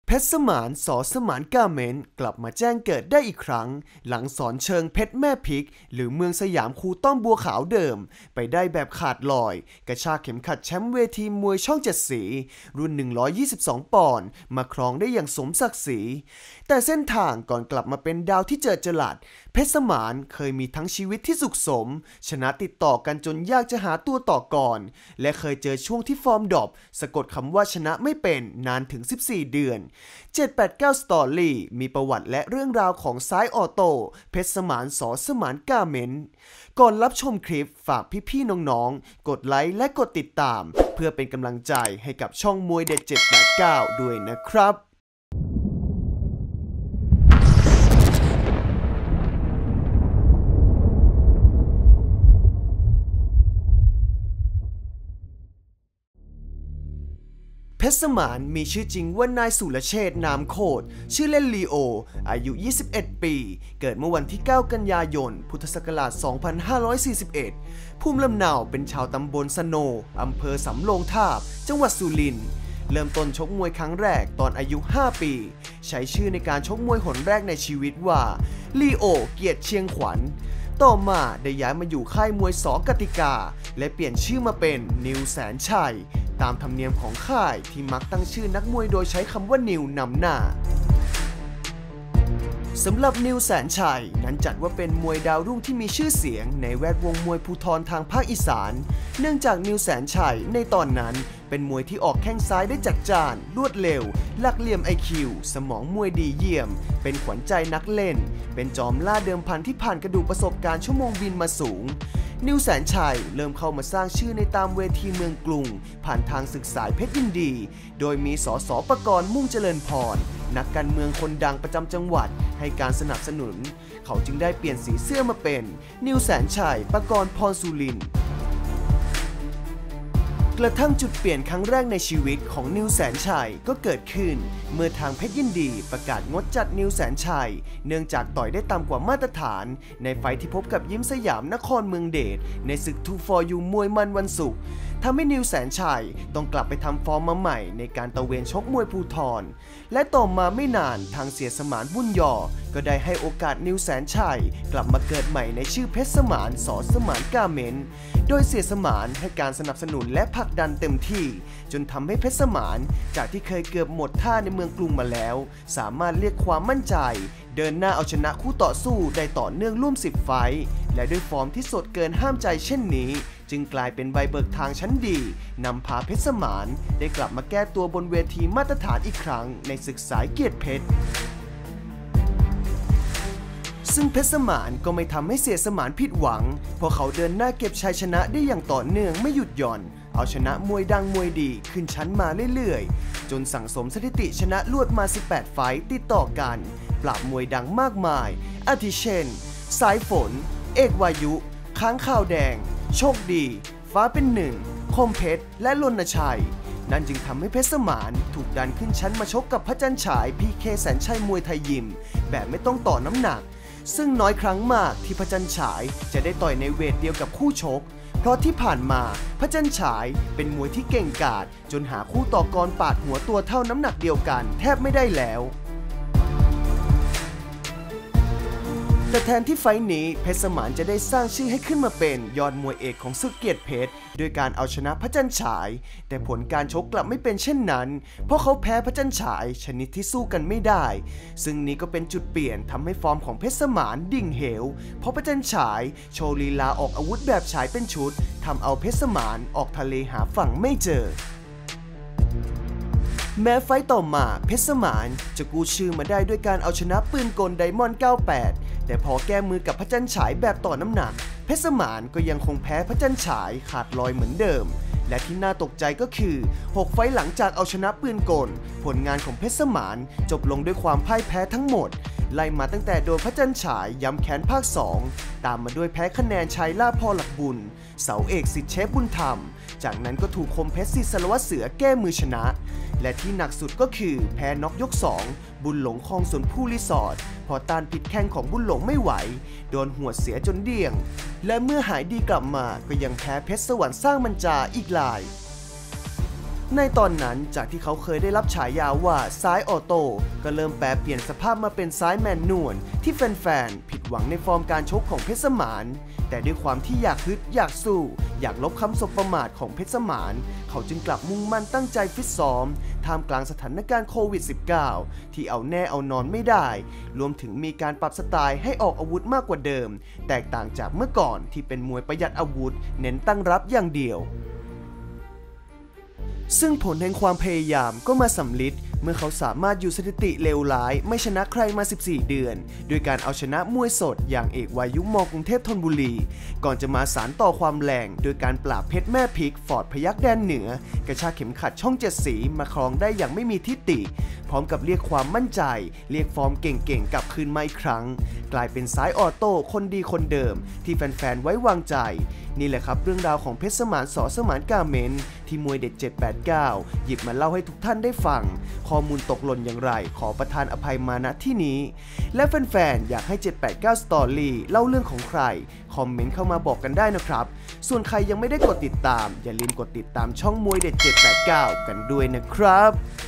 เพชรสมาน ส.สมานกาเมนต์กลับมาแจ้งเกิดได้อีกครั้งหลังสอนเชิงเพชรแม่พริกหรือเมืองสยามคูต้อมบัวขาวเดิมไปได้แบบขาดลอยกระชากเข็มขัดแชมป์เวทีมวยช่อง7สีรุ่น122ปอนด์มาครองได้อย่างสมศักดิ์ศรีแต่เส้นทางก่อนกลับมาเป็นดาวที่เจิดจรัสเพชรสมานเคยมีทั้งชีวิตที่สุขสมชนะติดต่อกันจนยากจะหาตัวต่อก่อนและเคยเจอช่วงที่ฟอร์มดรอปสะกดคำว่าชนะไม่เป็นนานถึง14เดือน789 สตอรี่มีประวัติและเรื่องราวของซ้ายออโต้เพชรสมาน ส.สมานกาเมนต์ก่อนรับชมคลิปฝากพี่ๆน้องๆกดไลค์และกดติดตามเพื่อเป็นกำลังใจให้กับช่องมวยเด็ด789ด้วยนะครับเพชรสมานมีชื่อจริงว่านายสุรเชษฐ์นามโคตรชื่อเล่นลีโออายุ21ปีเกิดเมื่อวันที่9กันยายนพุทธศักราช2541ภูมิลำเนาเป็นชาวตำบลสโนอำเภอสำโรงทาบจังหวัดสุรินทร์เริ่มต้นชกมวยครั้งแรกตอนอายุ5ปีใช้ชื่อในการชกมวยหนแรกในชีวิตว่าลีโอเกียรติเชียงขวัญต่อมาได้ย้ายมาอยู่ค่ายมวยส.กติกาและเปลี่ยนชื่อมาเป็นนิวแสนชัยตามธรรมเนียมของค่ายที่มักตั้งชื่อนักมวยโดยใช้คำว่านิวนำหน้าสำหรับนิวแสนชัยนั้นจัดว่าเป็นมวยดาวรุ่งที่มีชื่อเสียงในแวดวงมวยภูธรทางภาคอีสานเนื่องจากนิวแสนชัยในตอนนั้นเป็นมวยที่ออกแข้งซ้ายได้จัดจ้านรวดเร็วหลักเหลี่ยม IQ สมองมวยดีเยี่ยมเป็นขวัญใจนักเล่นเป็นจอมล่าเดิมพันที่ผ่านกระดูกประสบการณ์ชั่วโมงบินมาสูงนิวแสนชัยเริ่มเข้ามาสร้างชื่อในตามเวทีเมืองกรุงผ่านทางศึกษาเพชรยินดีโดยมีส.ส.ประกรณ์มุ่งเจริญพรนักการเมืองคนดังประจำจังหวัดให้การสนับสนุนเขาจึงได้เปลี่ยนสีเสื้อมาเป็นนิวแสนชัยประกรณ์พรสุรินทร์กระทั่งจุดเปลี่ยนครั้งแรกในชีวิตของนิวแสนชัยก็เกิดขึ้นเมื่อทางเพชรยินดีประกาศงดจัดนิวแสนชัยเนื่องจากต่อยได้ต่ำกว่ามาตรฐานในไฟท์ที่พบกับยิ้มสยามนครเมืองเดชในศึก 2 for You มวยมันวันศุกร์ทำให้นิวแสนชัยต้องกลับไปทำฟอร์มมาใหม่ในการตะเวนชกมวยภูธรและต่อมาไม่นานทางเสียสมานบุญยอก็ได้ให้โอกาสนิวแสนชัยกลับมาเกิดใหม่ในชื่อเพชรสมาน ส.สมานกาเมนต์โดยเสียสมานให้การสนับสนุนและผลักดันเต็มที่จนทำให้เพชรสมานจากที่เคยเกือบหมดท่าในเมืองกรุงมาแล้วสามารถเรียกความมั่นใจเดินหน้าเอาชนะคู่ต่อสู้ได้ต่อเนื่องร่วม10ไฟท์และด้วยฟอร์มที่สดเกินห้ามใจเช่นนี้จึงกลายเป็นใบเบิกทางชั้นดีนำพาเพชรสมานได้กลับมาแก้ตัวบนเวทีมาตรฐานอีกครั้งในศึกสายเกียรติเพชรซึ่งเพชรสมานก็ไม่ทำให้เสียสมานผิดหวังเพราะเขาเดินหน้าเก็บชัยชนะได้อย่างต่อเนื่องไม่หยุดหย่อนเอาชนะมวยดังมวยดีขึ้นชั้นมาเรื่อยๆจนสั่งสมสถิติชนะรวดมา18ไฟท์ติดต่อกันปราบมวยดังมากมายอาทิเช่นสายฝนเอกวายุค้างข่าวแดงโชคดีฟ้าเป็นหนึ่งคมเพชรและรณชัยนั่นจึงทำให้เพชรสมานถูกดันขึ้นชั้นมาชกกับพระจันทร์ฉายพีเคแสนชัยมวยไทยยิมแบบไม่ต้องต่อน้ำหนักซึ่งน้อยครั้งมากที่พระจันทร์ฉายจะได้ต่อยในเวทเดียวกับคู่ชกเพราะที่ผ่านมาพระจันทร์ฉายเป็นมวยที่เก่งกาจจนหาคู่ต่อกรปาดหัวตัวเท่าน้ำหนักเดียวกันแทบไม่ได้แล้วแต่แทนที่ไฟท์นี้เพชรสมานจะได้สร้างชื่อให้ขึ้นมาเป็นยอดมวยเอกของศึกเกียรติเพชรด้วยการเอาชนะพระจันทร์ฉายแต่ผลการชกกลับไม่เป็นเช่นนั้นเพราะเขาแพ้พระจันทร์ฉายชนิดที่สู้กันไม่ได้ซึ่งนี้ก็เป็นจุดเปลี่ยนทำให้ฟอร์มของเพชรสมานดิ่งเหวเพราะพระจันทร์ฉายโชว์ลีลาออกอาวุธแบบฉายเป็นชุดทำเอาเพชรสมานออกทะเลหาฝั่งไม่เจอแม้ไฟต์ต่อมาเพชรสมานจะกู้ชื่อมาได้ด้วยการเอาชนะปืนกลไดมอนด์98แต่พอแก้มือกับพระจันทร์ฉายแบบต่อน้ำหนักเพชรสมานก็ยังคงแพ้พระจันทร์ฉายขาดลอยเหมือนเดิมและที่น่าตกใจก็คือ6ไฟต์หลังจากเอาชนะปืนกลผลงานของเพชรสมานจบลงด้วยความพ่ายแพ้ทั้งหมดไล่มาตั้งแต่โดนพระจันทร์ฉายย้ำแค้นภาค2ตามมาด้วยแพ้คะแนนชัยล่าพ่อหลักบุญเสาเอกสิทธิเชฟบุญธรรมจากนั้นก็ถูกคมเพชรศิษย์สารวัตรเสือแก้มือชนะและที่หนักสุดก็คือแพ้น็อกยก2บุญหลงคลองสวนผู้รีสอร์ทพอต้านผิดแข้งของบุญหลงไม่ไหวโดนหัวเสียจนเดี่ยงและเมื่อหายดีกลับมาก็ยังแพ้เพชรสวรรค์สร้างบรรจาอีกรายในตอนนั้นจากที่เขาเคยได้รับฉายาว่าซ้ายออโต้ก็เริ่มแปลเปลี่ยนสภาพมาเป็นซ้ายแมนนวลที่แฟนๆผิดหวังในฟอร์มการชกของเพชรสมานแต่ด้วยความที่อยากฮึดอยากสู้อยากลบคำสบประมาทของเพชรสมานเขาจึงกลับมุ่งมั่นตั้งใจฟิตซ้อมท่ามกลางสถานการณ์โควิด -19 ที่เอาแน่เอานอนไม่ได้รวมถึงมีการปรับสไตล์ให้ออกอาวุธมากกว่าเดิมแตกต่างจากเมื่อก่อนที่เป็นมวยประหยัดอาวุธเน้นตั้งรับอย่างเดียวซึ่งผลแห่งความพยายามก็มาสำลิดเมื่อเขาสามารถอยู่สถิติเลวร้ายไม่ชนะใครมา 14 เดือนโดยการเอาชนะมวยสดอย่างเอกวายุมกรุงเทพธนบุรีก่อนจะมาสานต่อความแรงโดยการปราบเพชรแม่พริกฟอร์ดพยัคฆ์แดนเหนือกระชากเข็มขัดช่องเจ็ดสีมาครองได้อย่างไม่มีทิฏฐิพร้อมกับเรียกความมั่นใจเรียกฟอร์มเก่งๆกลับคืนมาอีกครั้งกลายเป็นซ้ายออโต้คนดีคนเดิมที่แฟนๆไว้วางใจนี่แหละครับเรื่องราวของเพชรสมาน ส.สมานกาเมนที่มวยเด็ด 789 หยิบมาเล่าให้ทุกท่านได้ฟังข้อมูลตกหล่นอย่างไรขอประทานอภัยมาณที่นี้และแฟนๆอยากให้ 789 Story เล่าเรื่องของใครคอมเมนต์เข้ามาบอกกันได้นะครับส่วนใครยังไม่ได้กดติดตามอย่าลืมกดติดตามช่องมวยเด็ด 789 กันด้วยนะครับ